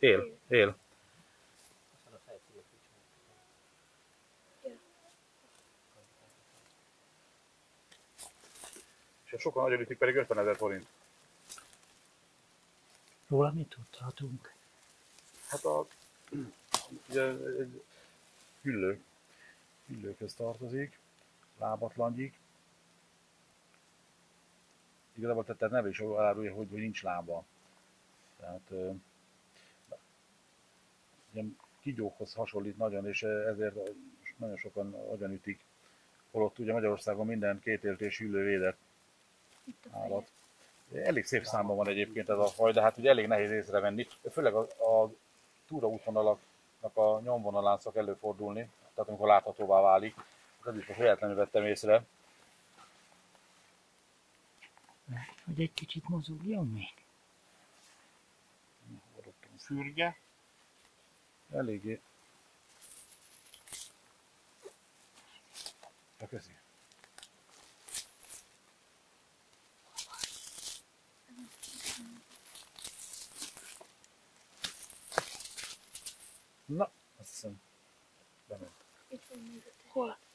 Él. És sokan nagyon ütik, pedig 50 000 forint. Róla mit tudhatunk? Hát ugye egy hüllőkhöz tartozik, lábatlangyik. Igazából tehát neve is elárulja, hogy nincs lába. Tehát ilyen kígyókhoz hasonlít nagyon, és ezért nagyon sokan agyonütik. Holott ugye Magyarországon minden kétéltés hüllő védett állat. Elég szép számban van egyébként ez a faj, de hát ugye elég nehéz észrevenni. Főleg a túraútvonalaknak a nyomvonalán szok előfordulni, tehát amikor láthatóvá válik. Ez is most véletlenül vettem észre. Hogy egy kicsit mozogjon még? Fürge. Eléggé. Ja, köszi. Na, azt hiszem, bement. Hol?